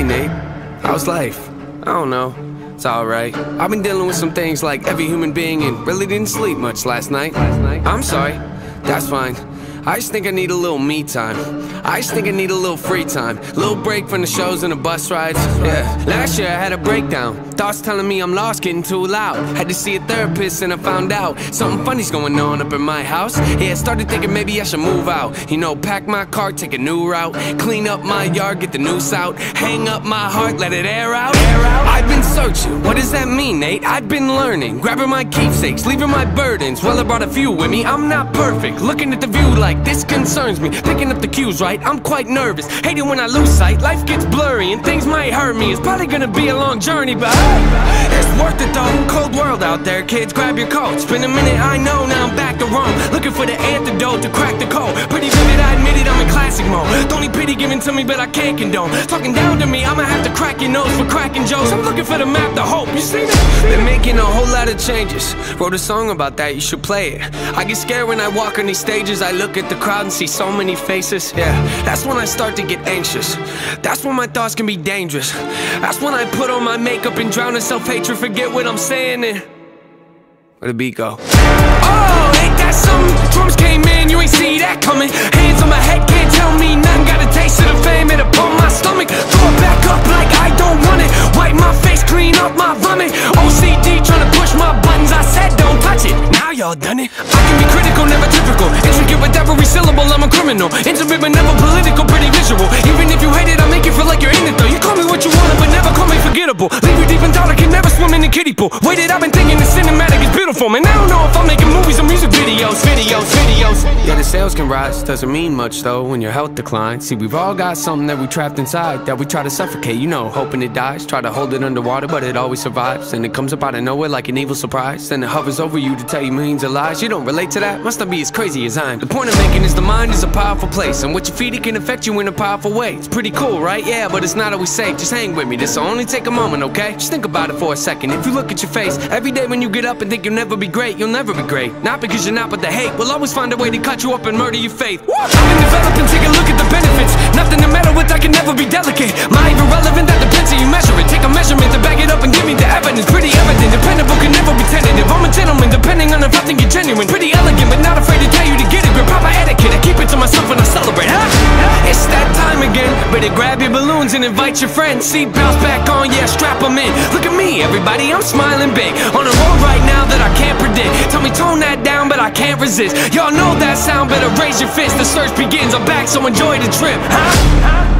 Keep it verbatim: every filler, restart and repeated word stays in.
Nate. How's life? I don't know. It's alright. I've been dealing with some things like every human being and really didn't sleep much last night. I'm sorry. That's fine. I just think I need a little me time. I just think I need a little free time. Little break from the shows and the bus rides. Yeah. Last year I had a breakdown. Thoughts telling me I'm lost, getting too loud. Had to see a therapist and I found out something funny's going on up in my house. Yeah, I started thinking maybe I should move out. You know, pack my car, take a new route. Clean up my yard, get the noose out. Hang up my heart, let it air out. Air out. I've been searching, what does that mean, Nate? I've been learning, grabbing my keepsakes, leaving my burdens. Well, I brought a few with me, I'm not perfect. Looking at the view like this concerns me. Picking up the cues right, I'm quite nervous. Hate it when I lose sight, life gets blurry and things might hurt me. It's probably gonna be a long journey, but hey, it's worth it though. Cold world out there, kids, grab your coat. It's been a minute, I know, now I'm back to Rome. Looking for the antidote to crack the code. Pretty vivid, I admit it, I'm in classic mode. Don't need pity given to me, but I can't condone. Talking down to me, I'ma have to crack your nose for cracking jokes. I'm looking for the map to hope, you see that? Been making a whole lot of changes. Wrote a song about that, you should play it. I get scared when I walk on these stages. I look at the crowd and see so many faces. Yeah, that's when I start to get anxious. That's when my thoughts can be dangerous. That's when I put on my makeup and drown in self-hatred. Forget what I'm saying and where the beat go? Oh, ain't that something? Drums came in, you ain't see that coming. Hands on my head, can't tell me nothing. Got a taste of the fame, it upon my stomach. Throw it back up like I don't want it. Wipe my face, clean up my vomit. O C D trying to push my buttons. I said don't touch it, now y'all done it. I can be critical, never typical. Intricate with every syllable, I'm a criminal. Intimate but never political, pretty visual. Even if you hate it, I make you feel like you're in it though. You call me what you want, but never call me forgettable. Leave you deep in thought, I can never swim in a kiddie pool. Waited, I've been thinking the cinematic is beautiful, man. I don't know if I'm making movies or music videos, videos, videos. Yeah, the sales can rise, doesn't mean much though when your health declines. See, we've all got something that we trapped inside that we try to suffocate, you know, hoping it dies. Try to hold it underwater, but it always survives. And it comes up out of nowhere like an evil surprise. Then it hovers over you to tell you millions of lies. You don't relate to that? Must not be as crazy as I am. The point I'm making is the mind is a powerful place, and what you feed it can affect you in a powerful way. It's pretty cool, right? Yeah, but it's not always safe. Just hang with me, this'll only take a moment, okay? Just think about it for a second. If you look at your face every day when you get up and think you'll never be great, you'll never be great. Not because you're not, but the hate will always find a way to cut you up and murder your faith. I've been developing, take a look at the benefits. Nothing to meddle with, I can never be delicate. My even relevant, that depends how you measure it. Take a measurement to back it up and give me the evidence. Pretty evident, dependable, can never be tentative. I'm a gentleman, depending on if I think you're genuine. Pretty elegant, but not afraid to tell you to get it. With proper etiquette, I keep it to myself when I celebrate, huh? It's that time again. Better grab your balloons and invite your friends. Seatbelts back on, yeah, strap them in. Look at me, everybody, I'm smiling big. On a road right now that I can't predict. Tell me tone that down, but I can't resist. Y'all know that sound, better raise your fist. The search begins, I'm back, so enjoy the trip, huh? huh?